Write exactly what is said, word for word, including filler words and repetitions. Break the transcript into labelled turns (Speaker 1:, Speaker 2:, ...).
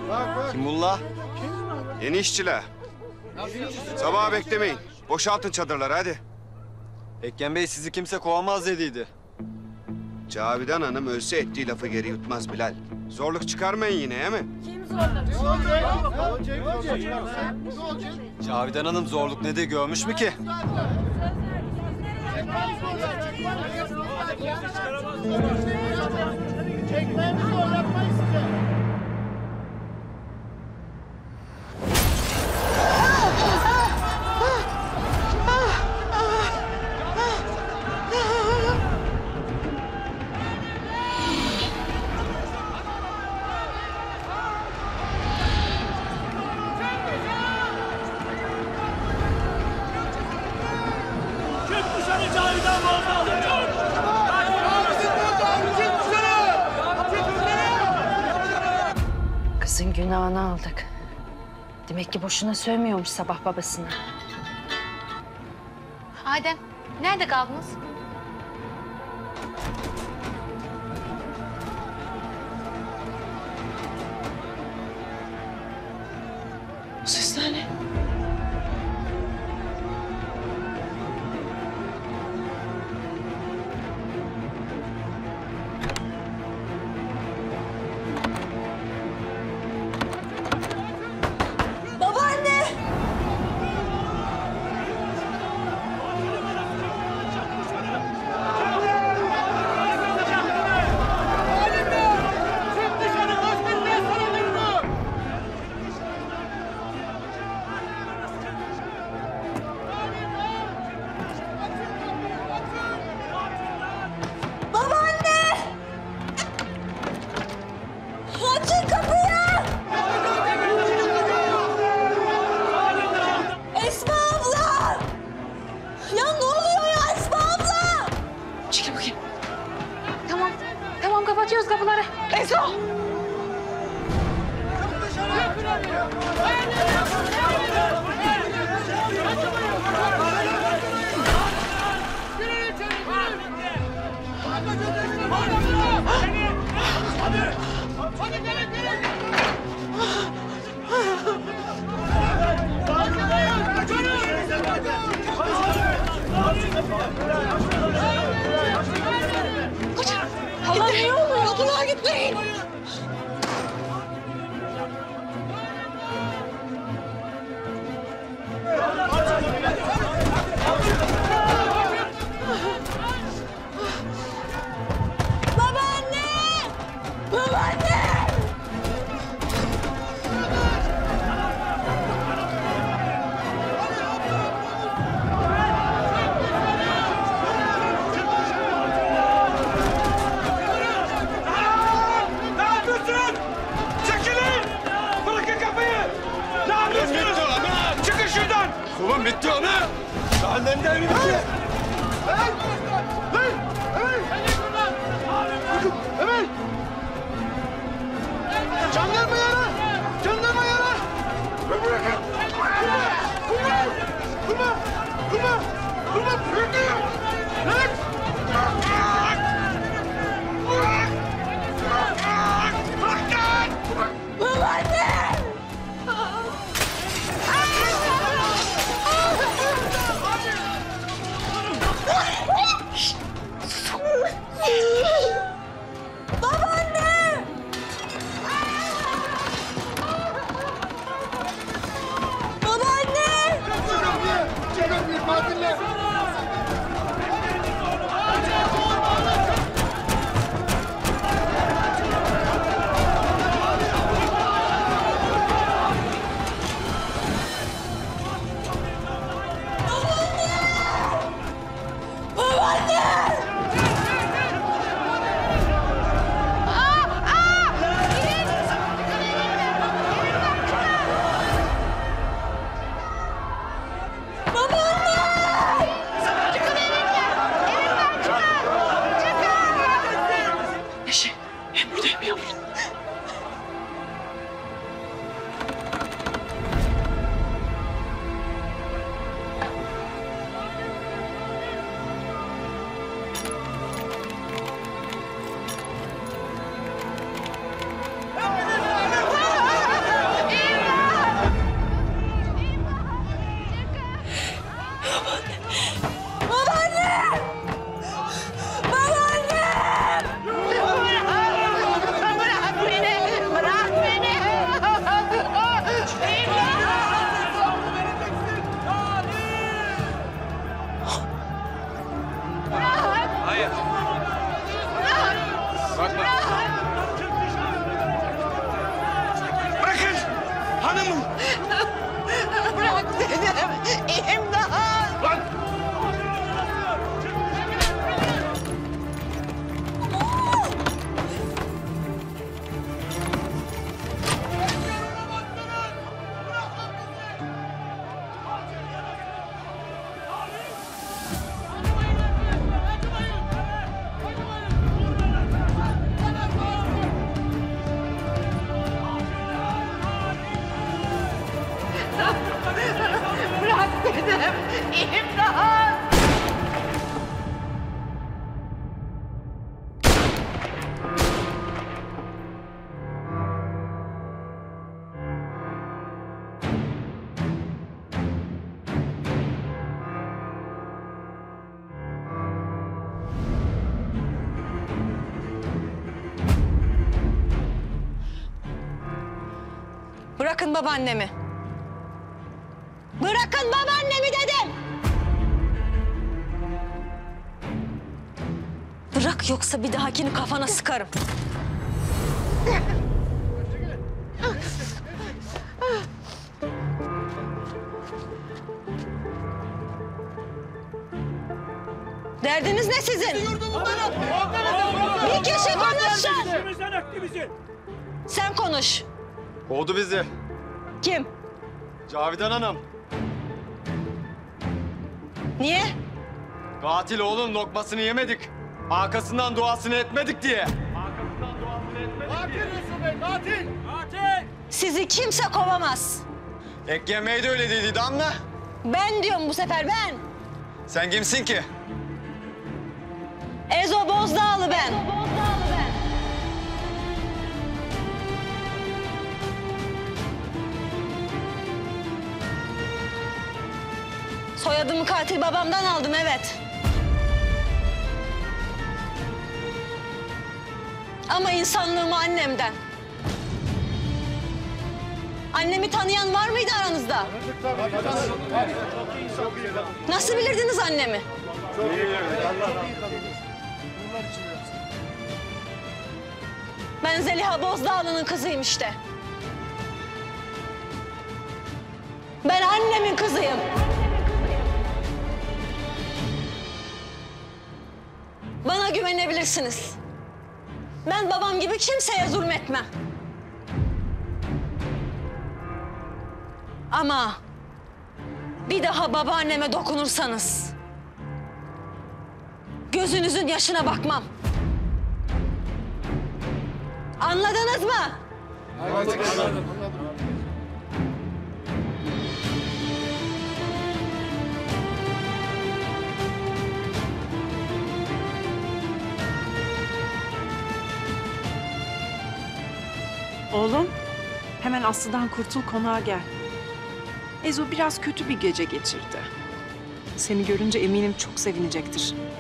Speaker 1: Kim bunlar?
Speaker 2: Yeni işçiler. Sabaha beklemeyin. Boşaltın çadırları hadi.
Speaker 1: Ekrem Bey sizi kimse kovamaz dediydi.
Speaker 2: Cavidan Hanım ölse ettiği lafı geri yutmaz Bilal. Zorluk çıkarmayın yine, he mi?
Speaker 3: Kim zorladı?
Speaker 1: Cavidan Hanım zorluk ne de görmüş mü ki?
Speaker 4: Çekmemizi zorlatmayız size.
Speaker 3: Kızın günahını aldık. Demek ki boşuna sövmüyormuş sabah babasına.
Speaker 5: Adem, nerede kaldınız?
Speaker 3: Sesler ne?
Speaker 5: Kapatıyoruz kapıları. Esma!
Speaker 3: Allah ne oluyor? Okula gitmeyin. Babaanne! Babaanne!
Speaker 2: Ulan bitti ana!
Speaker 1: Annenden bitti.
Speaker 4: Ömer! Ömer! Ömer! Jandarma yana! Jandarma yana! Bırakın! Durma! Durma! Durma! Durma! Bırakın! Bırak!
Speaker 3: Babaanne! Babaanne! Babaanne!
Speaker 4: Çek kapıyı! Fatih'le!
Speaker 6: Kızım, İmran!
Speaker 3: Bırakın babaannemi. Bırakın babaannemi dedim. Bırak yoksa bir dahakini kafana sıkarım. Derdiniz ne sizin? Bir kişi konuşsun. Sen konuş.
Speaker 1: Kovdu bizi.
Speaker 3: Kim?
Speaker 1: Cavidan Hanım.
Speaker 3: Niye?
Speaker 1: Katil oğlun lokmasını yemedik. Arkasından duasını etmedik diye.
Speaker 4: Katil Resul Bey, katil!
Speaker 3: Sizi kimse kovamaz.
Speaker 1: Ek yemeği de öyle dedi Damla.
Speaker 3: Ben diyorum bu sefer ben.
Speaker 1: Sen kimsin ki?
Speaker 3: Ezo Bozdağlı ben. Soyadımı katil babamdan aldım, evet. Ama insanlığımı annemden. Annemi tanıyan var mıydı aranızda? Nasıl bilirdiniz annemi? Ben Zeliha Bozdağlı'nın kızıyım işte. Ben annemin kızıyım. Bana güvenebilirsiniz. Ben babam gibi kimseye zulmetmem. Ama bir daha babaanneme dokunursanız gözünüzün yaşına bakmam. Anladınız mı?
Speaker 7: Oğlum, hemen Aslı'dan kurtul, konağa gel. Ezo biraz kötü bir gece geçirdi. Seni görünce eminim çok sevinecektir.